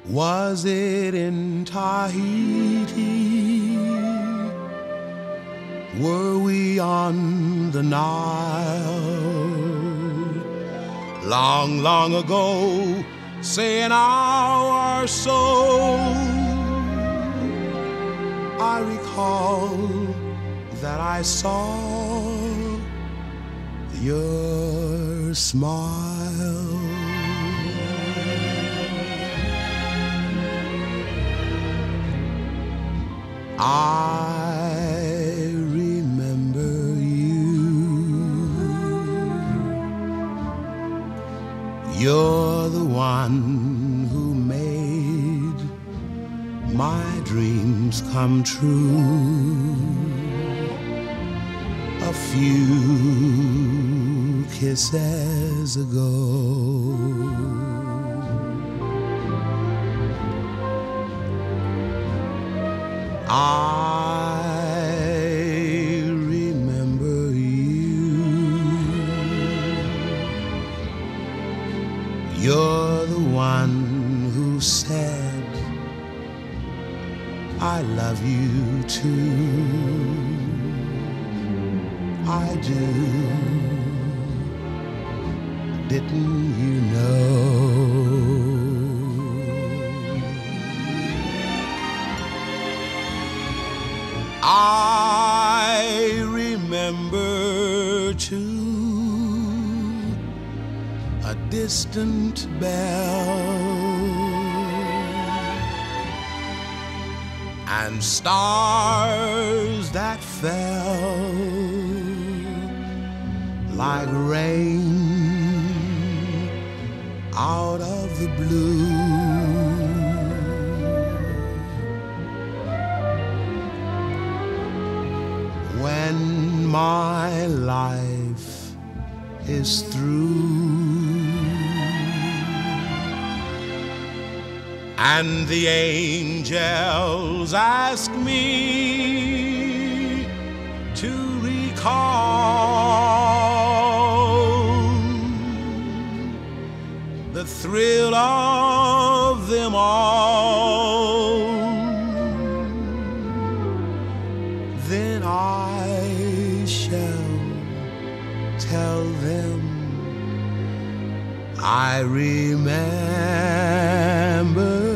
Was it in Tahiti? Were we on the Nile? Long, long ago, say an hour or so, I recall that I saw your smile. I remember you. You're the one who made my dreams come true. A few kisses ago. I remember you. You're the one who said, I love you too. I do. Didn't you know? I remember too a distant bell and stars that fell like rain out of the blue. When my life is through and the angels ask me to recall the thrill of them all, then I shall tell them I remember